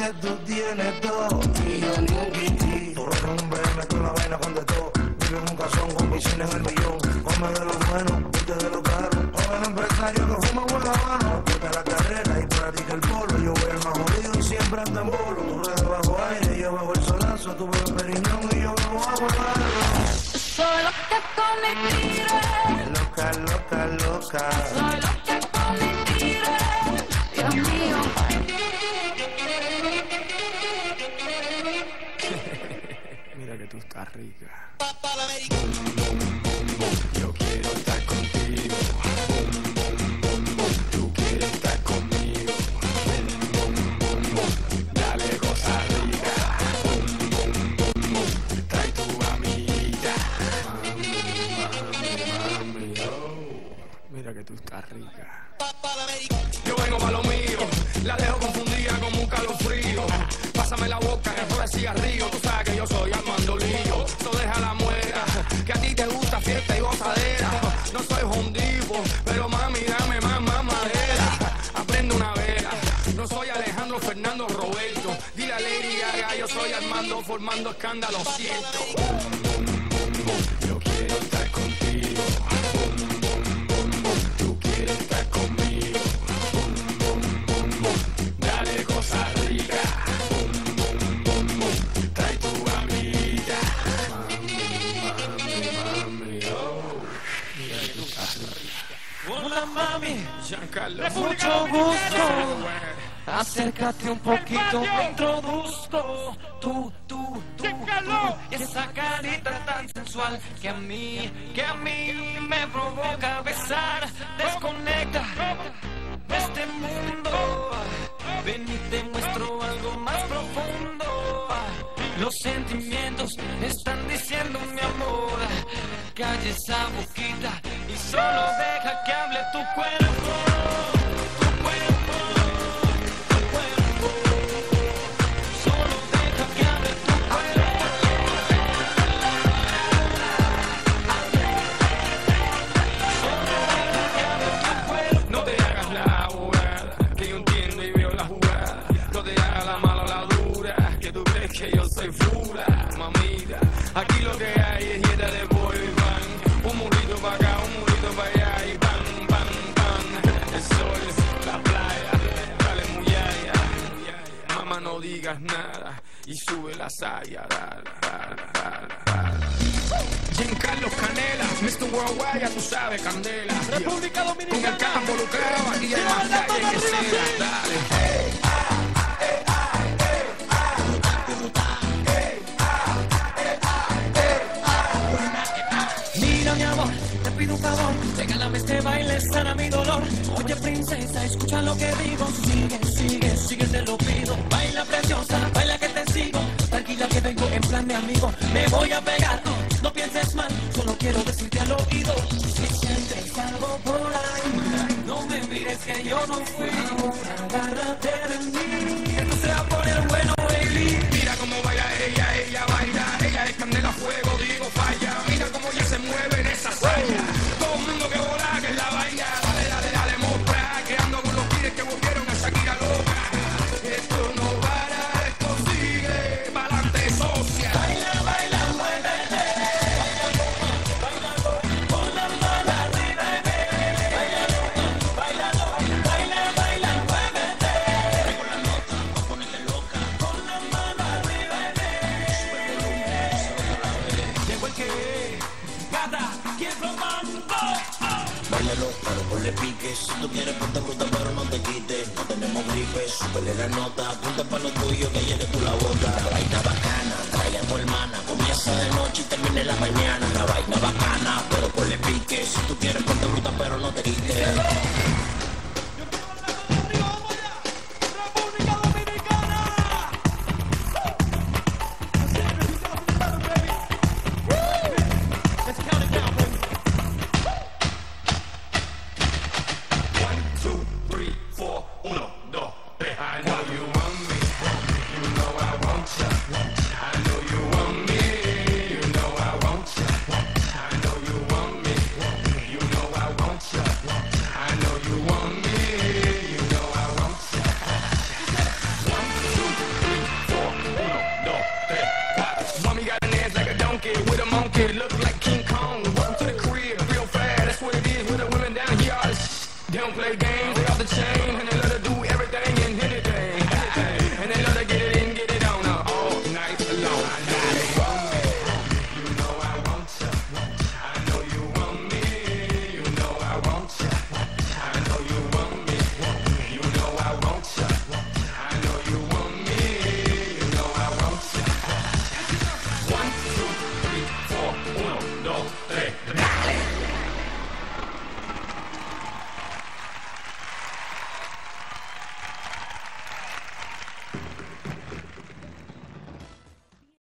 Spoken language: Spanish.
que tú tienes todo y yo ni un kitty. Tú eres un BM, tú una vaina con de todo. Vive en un casón con piscina en el millón. Come de lo bueno, viste de lo caro. Joven empresario que fuma buena mano. Puta la carrera y practica el polo. Yo voy al más jodido y siempre ando en bolo. Tú redes bajo aire, yo bebo el solazo. Tú bebes periñón y yo bebo agua larga. Soy loca con el tigre. Loca, loca, loca. Soy loca con el tigre. Dios mío. Mira que tú estás rica. Yo quiero estar contigo. Tú quieres estar conmigo. Dale cosa rica. Trae tu amiguita. Mami, oh. Mira que tú estás rica. Yo vengo pa' lo mío. La dejo confundida como un calofrío. Pásame la boca, el de cigarrillo. Tú sabes que yo soy Armando Lío. No deja la muera, que a ti te gusta fiesta y gozadera. No soy hondivo, pero mami, dame más madera. Aprende una vela. No soy Alejandro Fernando Roberto. Dile a Lady Gaga, yo soy Armando formando escándalo, siento. Yo quiero estar contigo. Tú quieres estar conmigo. Dale cosa rica. Trae tu amiguita. Mami, oh. Mira que tú estás rica. Hola mami, Giancarlo. mucho gusto. Acércate un poquito, me introduzco. Tú, y esa carita tan sensual que a mí me provoca besar. Desconecta de este mundo. Ven y te muestro algo más profundo. Los sentimientos están diciendo mi amor. Calla esa boquita y solo deja que hable tu cuerpo. Tu cuerpo, tu cuerpo. Solo deja que hable tu cuerpo. Solo deja que hable tu cuerpo. No te hagas la abogada, que yo entiendo y veo la jugada. No te hagas la mala o la dura, que tú crees que yo soy fula. Mamita, aquí lo que hay es dieta de boy band. Un murito para acá, un murito para allá y bam, bam, bam. El sol, la playa, dale muyaya. Mamá, no digas nada y sube la saya. Giancarlo Canela, Mr. Worldwide, ya tú sabes, candela. República Dominicana. Con el caja involucrado, aquí hay más calle que seda. Dale. Mira mi amor, te pido un favor, regálame este baile, sana mi dolor. Oye princesa, escucha lo que digo. Sigue, te lo pido. Baila preciosa, baila que te sigo. Tranquila que vengo en plan de amigo. Me voy a pegar, no pienses mal, solo quiero decirte al oído. Si sientes algo por ahí, no me mires que yo no fui. Agárrate de mí, esto se va a poner bueno, baby. Mira cómo baila ella baila. Ella es candela, fuego, digo falla. Mira cómo ella se mueve en esa saya. Todo el mundo que vola, que es la baila. Dale, mostra. Que ando con los pires que volvieron a Shakira loca. Esto no para, esto sigue. Pa'lante, socia. Baila, muévete. Baila, con la mano arriba, baila, muévete. Con la nota, pa' ponerte loca. Con la mano arriba, llegó el que gata, ¿quién lo mandó? Báilalo, pero ponle pique. Si tú quieres ponte fruta, pero no te quites. No tenemos gripe, súbele la nota. Apunta pa' lo tuyo, que llene tú la bota. La vaina bacana, traigamos hermana. Comienza de noche y termine la mañana. La vaina bacana, pero ponle pique. Si tú quieres ponte fruta, pero no te quites. República Dominicana. Let's count it down, baby. 1, 2, 3, 4, 1, 2, 3. I know you want me. You know I want ya. I know you want me. You know I want ya. I know you want me. You know I want ya. I know funky with a monkey